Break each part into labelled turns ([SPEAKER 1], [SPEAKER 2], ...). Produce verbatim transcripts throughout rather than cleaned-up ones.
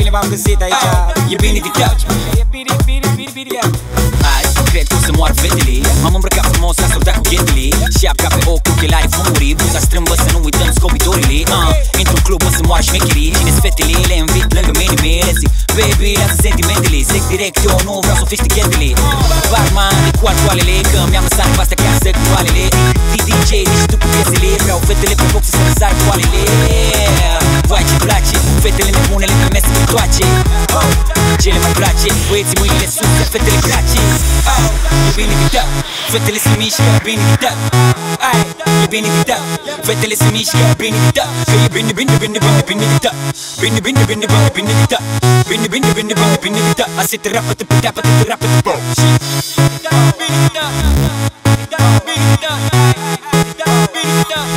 [SPEAKER 1] cineva a găsit aici. E bine de tot. E bine, bine, bine, bine. Azi cred că o să moară fetele. M-am îmbrăcat frumos, am sortat cu ghetele. Șapca pe ochi, ochelari fumurii. Buza strâmbă să nu uităm scopitorile. uh, Într-un club o să moară șmecherii. Cine-s fetele, le invit lângă mine. Le zic, baby, lasă sentimentele. Zic direct, eu nu vreau sofisticatele. Barman de cu alcoalele, că mi-am lăsat nevastă acasă cu oalele. D J, nici tu cu piesele. Vreau fetele pe boxe să răsar cu oalele. Vai ce-mi place, fetele nebunele pe mese cu toace. Ce le mai place, băieții mâinile sus, iar fetele crace. E bine de tot, fetele se mișcă, bine de tot. E bine de tot, fetele se mișcă, bine de tot. Că e bine, bine, bine, bine, bine de tot. Bine, bine, bine, bine, bine de tot. Bine, bine, bine, bine, bine de tot. Asta te rapă, te putea, te rapă, te bă. Bine de tot, bine de tot, bine de tot, bine de tot.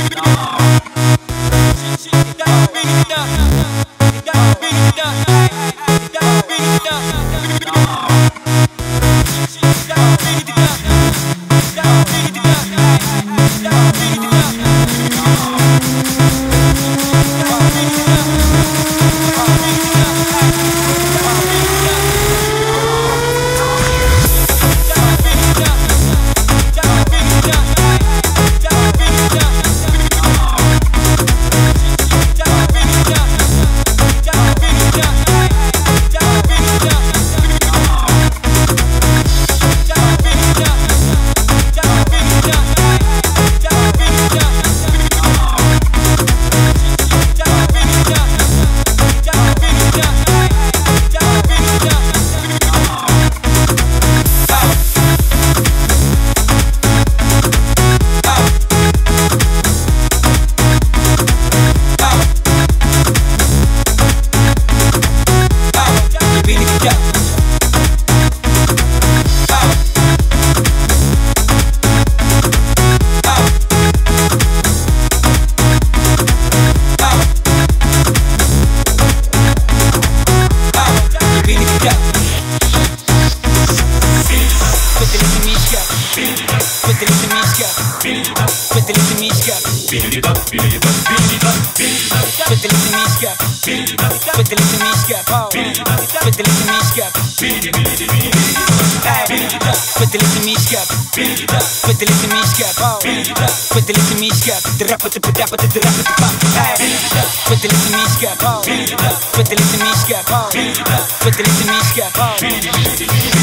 [SPEAKER 1] Fetele se mișcă, fetele se mișcă, fetele se mișcă, fetele se mișcă, fetele se mișcă, fetele se mișcă, fetele se mișcă, te rapă, te pedeapă, te rapă, te fac. Fetele se mișcă, fetele se mișcă, fetele se mișcă.